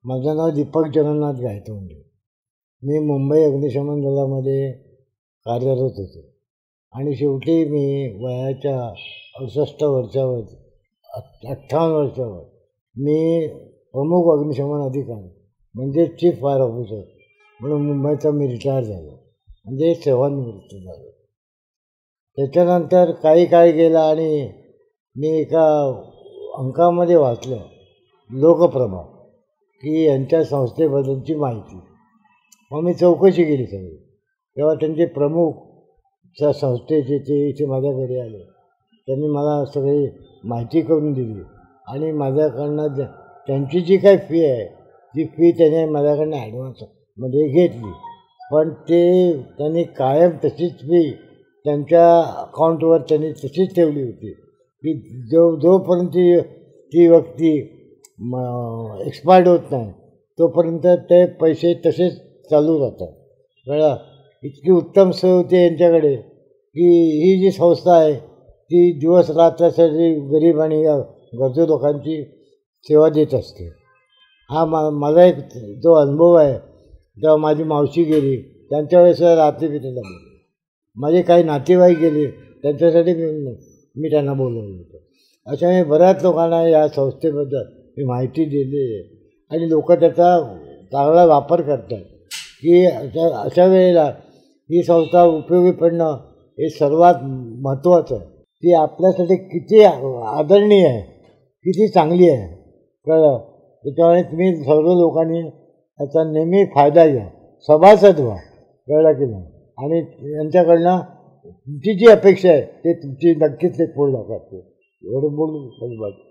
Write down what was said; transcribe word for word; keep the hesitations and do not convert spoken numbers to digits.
माझं नाव दीपक जगन्नाथ गायतोंडे. मी मुंबई अग्निशमन दलामध्ये कार्यरत होतो आणि शेवटी मी वयाच्या अडुसष्ट वर्षावर अठ्ठावन्न वर्षावर मी प्रमुख अग्निशमन अधिकारी म्हणजे चीफ फायर ऑफिसर म्हणून मुंबईचा मी रिटायर झालो, म्हणजे सेवानिवृत्त झालो. त्याच्यानंतर काही काळ गेला आणि मी एका अंकामध्ये वाचलं लोकप्रभा की यांच्या संस्थेबद्दलची माहिती. मग मी चौकशी केली सगळी. तेव्हा त्यांचे प्रमुख त्या संस्थेचे ते इथे माझ्याकडे आले. त्यांनी मला सगळी माहिती करून दिली आणि माझ्याकडनं त्यांची जी काही फी आहे ती फी त्याने माझ्याकडनं ॲडव्हान्समध्ये घेतली. पण ते त्यांनी कायम तशीच फी त्यांच्या अकाउंटवर त्यांनी तशीच ठेवली होती की जो जोपर्यंत ती ती व्यक्ती म एक्सपायर्ड होत नाही तोपर्यंत ते पैसे तसेच चालू राहतात. कळलं. इतकी उत्तम सोय होती यांच्याकडे की ही जी संस्था आहे ती दिवस रात्रासाठी गरीब आणि गरजू लोकांची सेवा देत असते. हा मा माझा एक जो अनुभव आहे. तेव्हा माझी मावशी गेली, त्यांच्या वेळेस रात्री मी त्याला बोललो. माझे काही नातेवाईक गेले, त्यांच्यासाठी मी मी त्यांना बोलवलं होतं. अशा मी बऱ्याच लोकांना या संस्थेबद्दल मी माहिती दिली आहे आणि लोक त्याचा चांगला वापर करतात की अशा अशा वेळेला ही संस्था उपयोगी पडणं हे सर्वात महत्त्वाचं आहे. ती आपल्यासाठी किती आदरणीय आहे, किती चांगली आहे. कळलं. त्याच्यामुळे तुम्ही सर्व लोकांनी त्याचा नेहमी फायदा घ्या, सभासद व्हा. कळलं की नाही. आणि यांच्याकडनं तुमची जी अपेक्षा आहे ते तुमची नक्कीच ते पूर्ण करते. एवढं बोलून